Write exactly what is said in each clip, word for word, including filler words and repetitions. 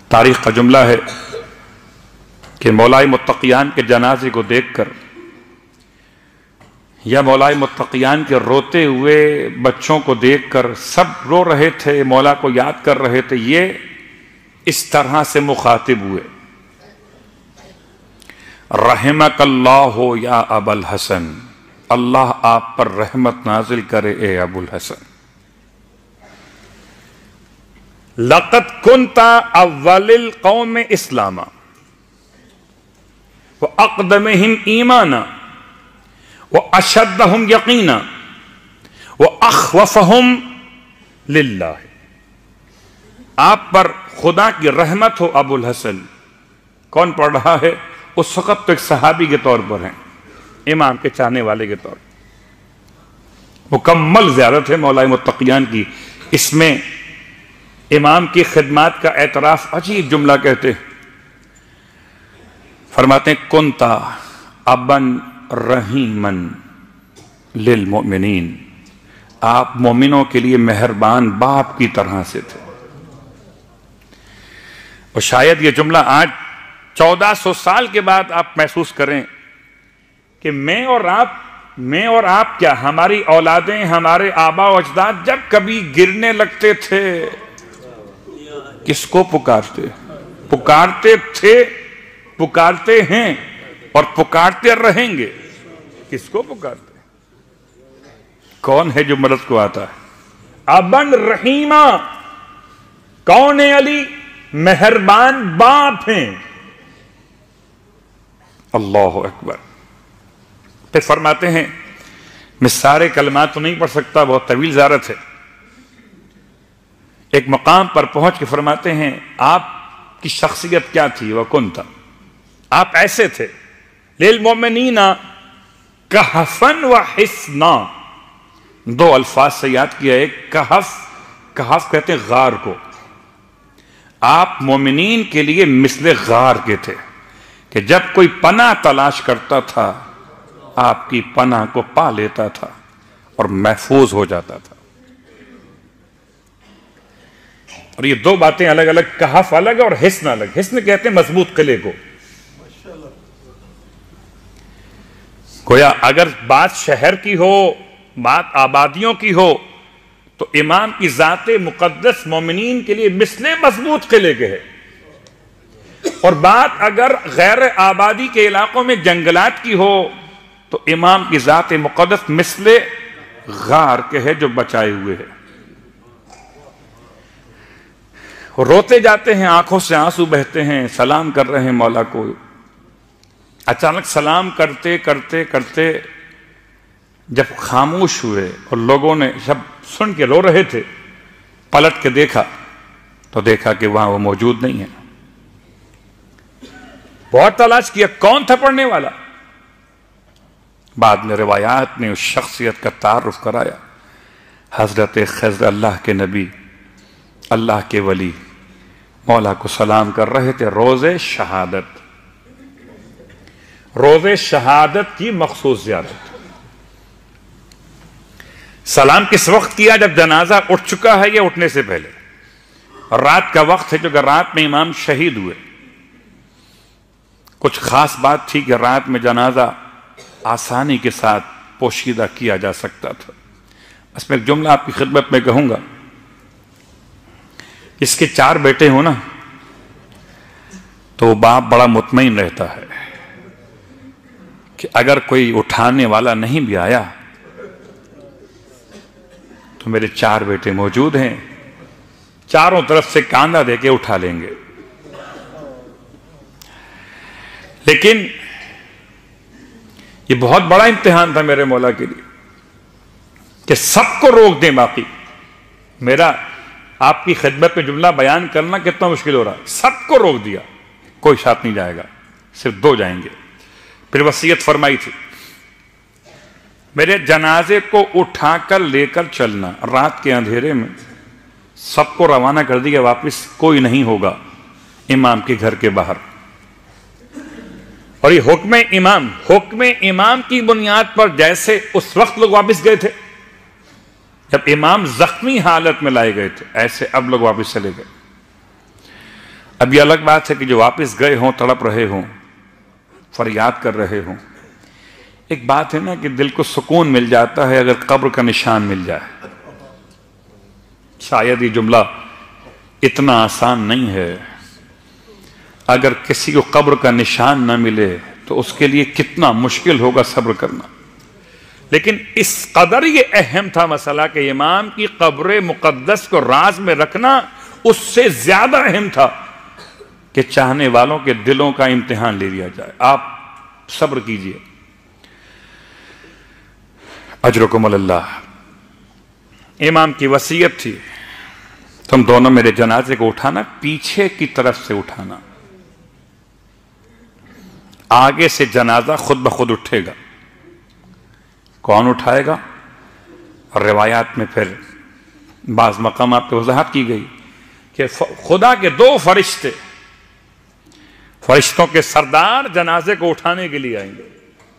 تاریخ کا جملہ ہے کہ مولائے متقیان کے جنازے کو دیکھ کر یا مولائے متقیان کے روتے ہوئے بچوں کو دیکھ کر سب رو رہے تھے، مولا کو یاد کر رہے تھے، یہ اس طرح سے مخاطب ہوئے، رحمک اللہ یا ابا الحسن، اللہ آپ پر رحمت نازل کرے اے ابو الحسن، لقد کنت اول القوم اسلاما واقدمہم ایمانا واشدہم یقینا واخوفہم للہ، آپ پر خدا کی رحمت ہو ابو الحسن۔ کون پڑھ رہا ہے؟ اس وقت تو ایک صحابی کے طور پر ہیں، امام کے چاہنے والے کے طور پر مکمل زیارت ہے مولائے متقیان کی، اس میں امام کی خدمات کا اعتراف عجیب جملہ کہتے ہیں، فرماتے ہیں کنتا ابن رحیمن للمؤمنین، آپ مومنوں کے لیے مہربان باپ کی طرح سے تھے۔ اور شاید یہ جملہ آج چودہ سو سال کے بعد آپ محسوس کریں کہ میں اور آپ میں اور آپ کیا، ہماری اولادیں، ہمارے آبا و اجداد جب کبھی گرنے لگتے تھے کس کو پکارتے پکارتے تھے، پکارتے ہیں اور پکارتے رہیں گے، کس کو پکارتے؟ کون ہے جو مرض کو آتا ہے؟ ابن رحیمہ، کون ہے علی؟ مہربان باپ ہیں۔ اللہ اکبر۔ پھر فرماتے ہیں، میں سارے کلمات تو نہیں پڑھ سکتا، بہت طویل زیارت ہے، ایک مقام پر پہنچ کے فرماتے ہیں آپ کی شخصیت کیا تھی؟ وَكُنْتَ، آپ ایسے تھے، لِلْمُؤْمِنِينَ کہفن و حسنا، دو الفاظ سے یاد کیا، ایک کہف، کہف کہتے ہیں غار کو، آپ مومنین کے لیے مثل غار کے تھے کہ جب کوئی پناہ تلاش کرتا تھا آپ کی پناہ کو پا لیتا تھا اور محفوظ ہو جاتا تھا۔ اور یہ دو باتیں الگ الگ، کہف الگ اور حسن الگ۔ حسن کہتے ہیں مضبوط قلعے کو، گویا اگر بات شہر کی ہو، بات آبادیوں کی ہو، تو امام کی ذات مقدس مومنین کے لیے مثل مضبوط قلعے کے ہے، اور بات اگر غیر آبادی کے علاقوں میں جنگلات کی ہو تو امام کی ذات مقدس مثل غار کے ہے جو بچائے ہوئے ہے۔ روتے جاتے ہیں، آنکھوں سے آنسو بہتے ہیں، سلام کر رہے ہیں مولا کو، اچانک سلام کرتے کرتے کرتے جب خاموش ہوئے اور لوگوں نے جب سن کے رو رہے تھے، پلٹ کے دیکھا تو دیکھا کہ وہاں وہ موجود نہیں ہے۔ بہت تلاش کیا کون تھا پڑھنے والا، بعد میں روایات نے اس شخصیت کا تعارف کرایا، حضرت خضر، اللہ کے نبی، اللہ کے ولی، مولا کو سلام کر رہے تھے روز شہادت، روز شہادت کی مخصوص زیارت۔ سلام کس وقت کیا؟ جب جنازہ اٹھ چکا ہے یا اٹھنے سے پہلے، اور رات کا وقت ہے، جو کہ رات میں امام شہید ہوئے۔ کچھ خاص بات تھی کہ رات میں جنازہ آسانی کے ساتھ پوشیدہ کیا جا سکتا تھا۔ اس میں ایک جملہ آپ کی خدمت میں کہوں گا، اس کے چار بیٹے ہوں نا تو باپ بڑا مطمئن رہتا ہے کہ اگر کوئی اٹھانے والا نہیں بھی آیا تو میرے چار بیٹے موجود ہیں، چاروں طرف سے کاندھا دے کے اٹھا لیں گے۔ لیکن یہ بہت بڑا امتحان تھا میرے مولا کے لیے کہ سب کو روک دیں، باقی میرا آپ کی خدمت میں جملہ بیان کرنا کتنا مشکل ہو رہا ہے، سب کو روک دیا، کوئی ساتھ نہیں جائے گا، صرف دو جائیں گے۔ پھر وصیت فرمائی تھی، میرے جنازے کو اٹھا کر لے کر چلنا، رات کے اندھیرے میں سب کو روانہ کر دیا، واپس کوئی نہیں ہوگا امام کے گھر کے باہر۔ اور یہ حکم امام، حکم امام کی بنیاد پر جیسے اس وقت لوگ واپس گئے تھے جب امام زخمی حالت میں لائے گئے تھے، ایسے اب لوگ واپس چلے گئے۔ اب یہ الگ بات ہے کہ جو واپس گئے ہوں تڑپ رہے ہوں فریاد کر رہے ہوں. ایک بات ہے نا کہ دل کو سکون مل جاتا ہے اگر قبر کا نشان مل جائے. شاید یہ جملہ اتنا آسان نہیں ہے. اگر کسی کو قبر کا نشان نہ ملے تو اس کے لیے کتنا مشکل ہوگا صبر کرنا. لیکن اس قدر یہ اہم تھا مسئلہ کہ امام کی قبر مقدس کو راز میں رکھنا اس سے زیادہ اہم تھا کہ چاہنے والوں کے دلوں کا امتحان لے لیا جائے. آپ صبر کیجئے. اجرکم اللہ. امام کی وصیت تھی تم دونوں میرے جنازے کو اٹھانا پیچھے کی طرف سے اٹھانا. آگے سے جنازہ خود بخود اٹھے گا. کون اٹھائے گا؟ اور روایات میں پھر بعض مقامات پہ وضاحت کی گئی کہ خدا کے دو فرشتے فرشتوں کے سردار جنازے کو اٹھانے کے لیے آئیں گے.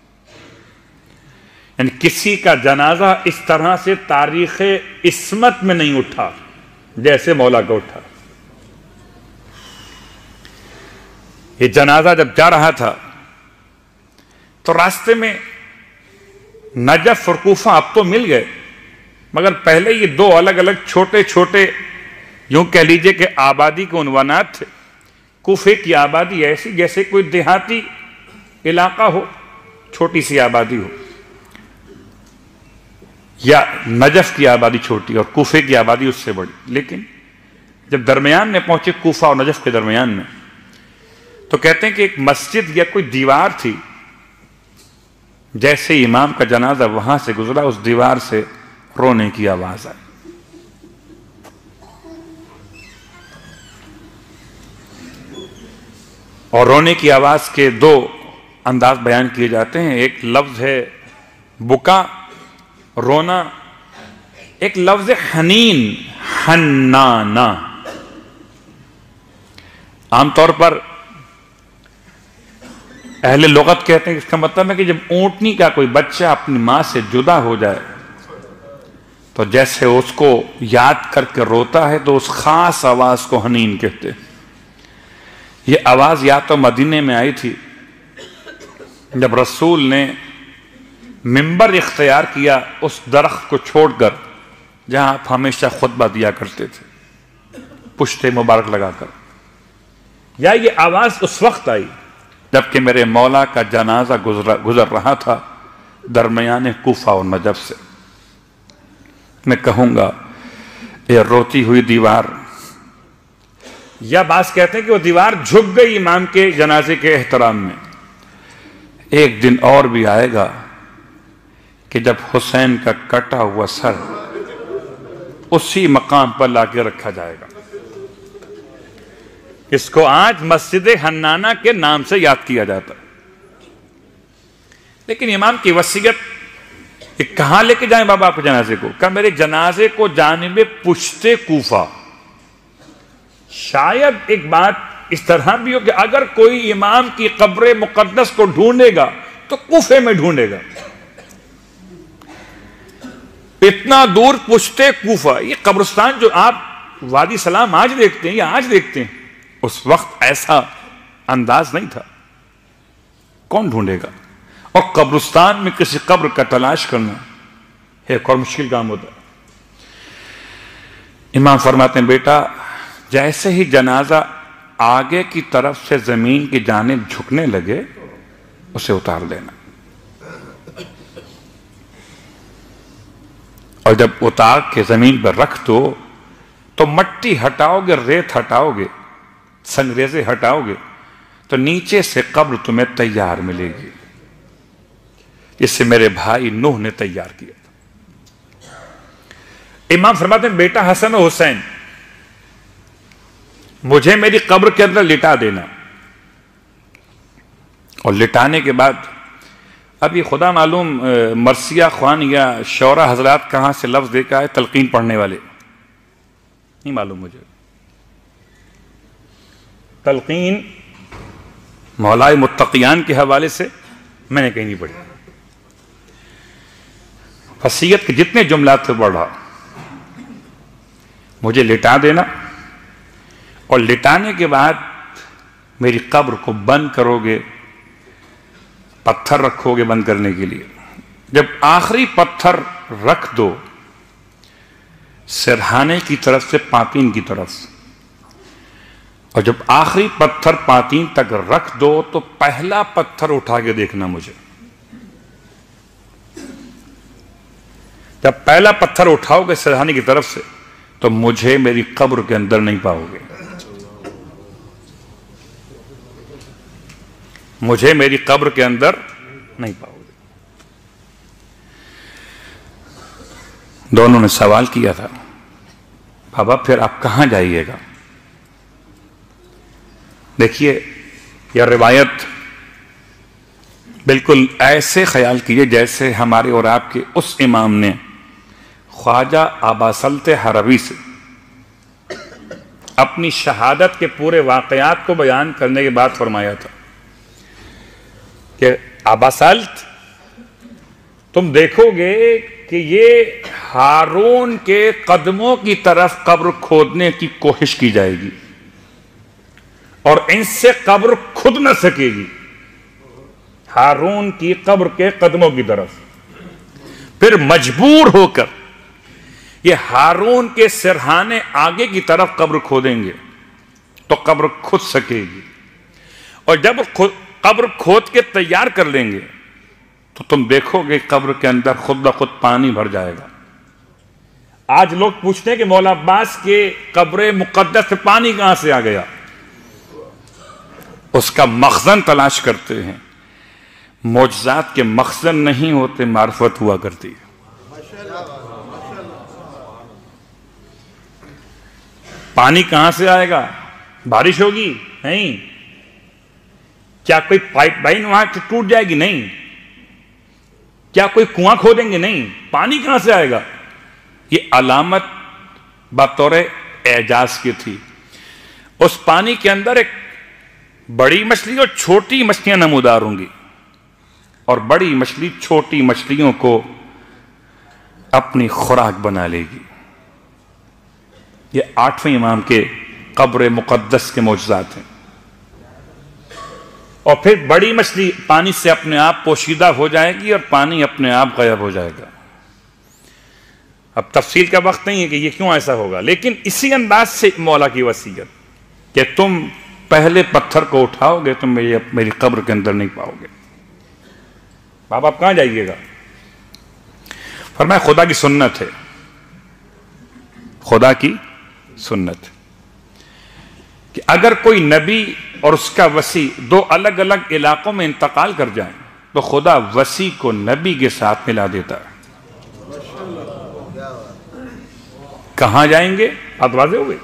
یعنی کسی کا جنازہ اس طرح سے تاریخ عصمت میں نہیں اٹھا جیسے مولا کا اٹھا. یہ جنازہ جب جا رہا تھا تو راستے میں نجف اور کوفہ اب تو مل گئے مگر پہلے یہ دو الگ الگ چھوٹے چھوٹے یوں کہہ لیجئے کہ آبادی کے عنوانات تھے. کوفے کی آبادی ایسی جیسے کوئی دیہاتی علاقہ ہو, چھوٹی سی آبادی ہو, یا نجف کی آبادی چھوٹی اور کوفے کی آبادی اس سے بڑی. لیکن جب درمیان میں پہنچے کوفہ اور نجف کے درمیان میں تو کہتے ہیں کہ ایک مسجد یا کوئی دیوار تھی. جیسے امام کا جنازہ وہاں سے گزرا اس دیوار سے رونے کی آواز آئی. اور رونے کی آواز کے دو انداز بیان کیے جاتے ہیں. ایک لفظ ہے بکا رونا, ایک لفظ حنین حنانا. عام طور پر اہل لغت کہتے ہیں اس کا مطلب ہے کہ جب اونٹنی کا کوئی بچہ اپنی ماں سے جدا ہو جائے تو جیسے اس کو یاد کر کے روتا ہے تو اس خاص آواز کو حنین کہتے ہیں. یہ آواز یا تو مدینے میں آئی تھی جب رسول نے منبر اختیار کیا اس درخت کو چھوڑ کر جہاں آپ ہمیشہ خطبہ دیا کرتے تھے پشت مبارک لگا کر, یا یہ آواز اس وقت آئی جبکہ میرے مولا کا جنازہ گزر رہا تھا درمیان کوفہ اور نجف سے. میں کہوں گا یہ روتی ہوئی دیوار, یا بعض کہتے ہیں کہ وہ دیوار جھک گئی امام کے جنازے کے احترام میں. ایک دن اور بھی آئے گا کہ جب حسین کا کٹا ہوا سر اسی مقام پر لا کے رکھا جائے گا. اس کو آج مسجد حنانہ کے نام سے یاد کیا جاتا. لیکن امام کی وصیت کہاں لے کے جائیں بابا آپ کے جنازے کو؟ کہ میرے جنازے کو جانب پشت کوفہ. شاید ایک بات اس طرح بھی ہو کہ اگر کوئی امام کی قبر مقدس کو ڈھونڈے گا تو کوفے میں ڈھونڈے گا. اتنا دور پشت کوفہ, یہ قبرستان جو آپ وادی سلام آج دیکھتے ہیں یا آج دیکھتے ہیں, اس وقت ایسا انداز نہیں تھا. کون ڈھونڈے گا؟ اور قبرستان میں کسی قبر کا تلاش کرنا ایک اور مشکل کام ہوتا ہے. امام فرماتے ہیں بیٹا جیسے ہی جنازہ آگے کی طرف سے زمین کی جانب جھکنے لگے اسے اتار دینا, اور جب اتار کے زمین پر رکھ دو تو مٹی ہٹاؤ گے, ریت ہٹاؤ گے, سنگریزے ہٹاؤ گے تو نیچے سے قبر تمہیں تیار ملے گی جسے میرے بھائی نوح نے تیار کیا تھا. امام فرماتے ہیں بیٹا حسن و حسین مجھے میری قبر کے اندر لٹا دینا, اور لٹانے کے بعد اب یہ خدا معلوم مرثیہ خوان یا شعراء حضرات کہاں سے لفظ دے کے آئے, تلقین پڑھنے والے نہیں معلوم مجھے. تلقین مولائے متقیان کے حوالے سے میں نے کہیں نہیں پڑھی. وصیت کے جتنے جملات سے پڑھ رہا, مجھے لٹا دینا, اور لٹانے کے بعد میری قبر کو بند کرو گے، پتھر رکھو گے بند کرنے کے لیے، جب آخری پتھر رکھ دو سرہانے کی طرف سے پاتین کی طرف سے، اور جب آخری پتھر پاتین تک رکھ دو تو پہلا پتھر اٹھا کے دیکھنا مجھے. جب پہلا پتھر اٹھاؤ گے سرہانے کی طرف سے تو مجھے میری قبر کے اندر نہیں پاؤ گے، مجھے میری قبر کے اندر نہیں پاؤ گے. دونوں نے سوال کیا تھا، بابا پھر آپ کہاں جائیے گا؟ دیکھیے یہ روایت بالکل ایسے خیال کیجئے جیسے ہمارے اور آپ کے اس امام نے خواجہ ابا سلط ہروی سے اپنی شہادت کے پورے واقعات کو بیان کرنے کے بعد فرمایا تھا کہ ابا سلط تم دیکھو گے کہ یہ ہارون کے قدموں کی طرف قبر کھودنے کی کوشش کی جائے گی اور ان سے قبر کھد نہ سکے گی، ہارون کی قبر کے قدموں کی طرف. پھر مجبور ہو کر یہ ہارون کے سرہانے آگے کی طرف قبر کھودیں گے تو قبر کھد سکے گی، اور جب قبر کھود کے تیار کر لیں گے تو تم دیکھو گے قبر کے اندر خود بخود پانی بھر جائے گا. آج لوگ پوچھتے ہیں کہ مولا عباس کے قبر مقدس سے پانی کہاں سے آ گیا؟ اس کا مخزن تلاش کرتے ہیں. معجزات کے مخزن نہیں ہوتے، معرفت ہوا کرتی ہے. پانی کہاں سے آئے گا؟ بارش ہوگی؟ نہیں. کیا کوئی پائپ لائن وہاں ٹوٹ جائے گی؟ نہیں. کیا کوئی کنواں کھودیں گے؟ نہیں. پانی کہاں سے آئے گا؟ یہ علامت بطور اعجاز کی تھی. اس پانی کے اندر ایک بڑی مچھلی اور چھوٹی مچھلیاں نمودار ہوں گی، اور بڑی مچھلی چھوٹی مچھلیوں کو اپنی خوراک بنا لے گی. یہ آٹھویں امام کے قبر مقدس کے معجزات ہیں. اور پھر بڑی مچھلی پانی سے اپنے آپ پوشیدہ ہو جائے گی اور پانی اپنے آپ غائب ہو جائے گا. اب تفصیل کا وقت نہیں ہے کہ یہ کیوں ایسا ہوگا، لیکن اسی انداز سے مولا کی وصیت کہ تم پہلے پتھر کو اٹھاؤ گے تم میری قبر کے اندر نہیں پاؤ گے. بابا آپ کہاں جائیے گا؟ فرمایا خدا کی سنت ہے، خدا کی سنت کہ اگر کوئی نبی اور اس کا وصی دو الگ الگ علاقوں میں انتقال کر جائیں تو خدا وصی کو نبی کے ساتھ ملا دیتا ہے. کہاں جائیں گے آپ واضح ہوئے،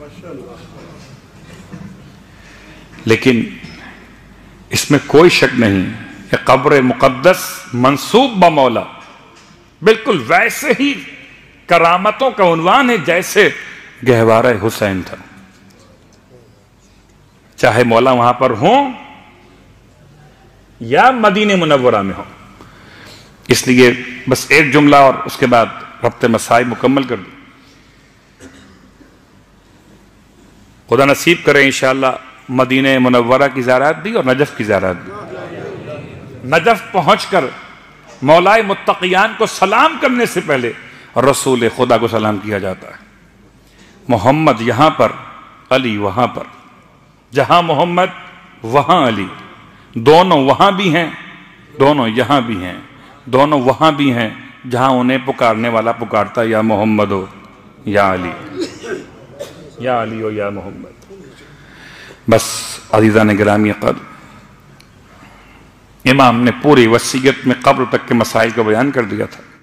لیکن اس میں کوئی شک نہیں کہ قبر مقدس منصوب بمولا بالکل ویسے ہی کرامتوں کا عنوان ہے جیسے گہوارہ حسین تھا. چاہے مولا وہاں پر ہوں یا مدینہ منورہ میں ہو. اس لیے بس ایک جملہ اور اس کے بعد ربط مسائل مکمل کر دوں. خدا نصیب کرے انشاءاللہ مدینہ منورہ کی زیارت بھی اور نجف کی زیارت بھی. نجف پہنچ کر مولائے متقیان کو سلام کرنے سے پہلے رسول خدا کو سلام کیا جاتا ہے. محمد یہاں پر، علی وہاں پر. جہاں محمد وہاں علی، دونوں وہاں بھی ہیں، دونوں یہاں بھی ہیں، دونوں وہاں بھی ہیں جہاں انہیں پکارنے والا پکارتا یا محمد ہو یا علی، یا علی ہو یا محمد. بس عزیزان گرامی قدر، امام نے پوری وصیت میں قبر تک کے مسائل کو بیان کر دیا تھا.